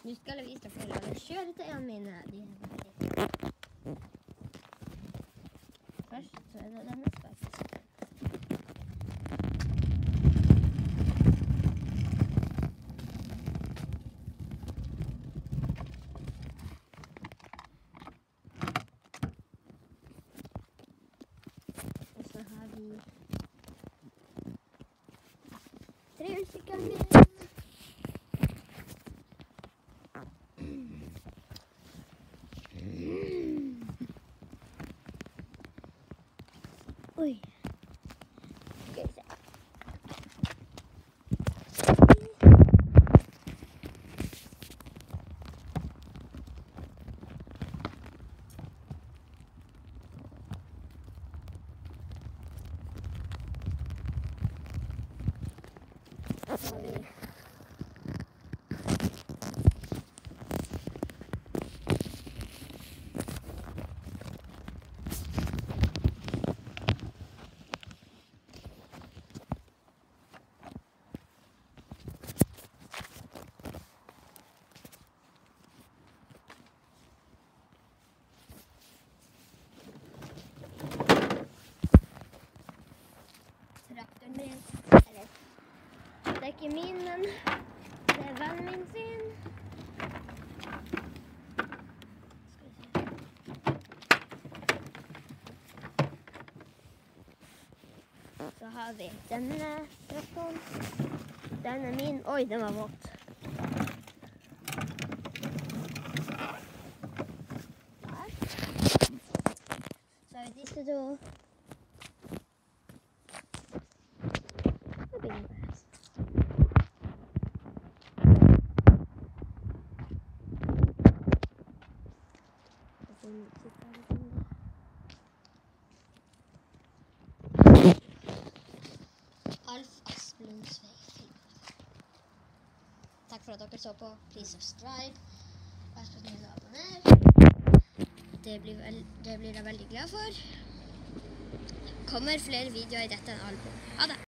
Nå skal jeg vise dere alle kjøretøyene mine. De er veldig. Først så er det denne spesielt. Og så har vi trehjulssykkelen min. Oi. Skal vi se. Så har vi traktoren min, eller det er ikke min, men det er vennen min sin. Skal vi se. Så har vi denne traktoren. Den er min. Oi, den var våt. Her. Så har vi disse to. Takk for at dere så på. Please subscribe. Vær så snill å abonnere. Det blir jeg veldig glad for. Kommer flere videoer i dette album. Ha det!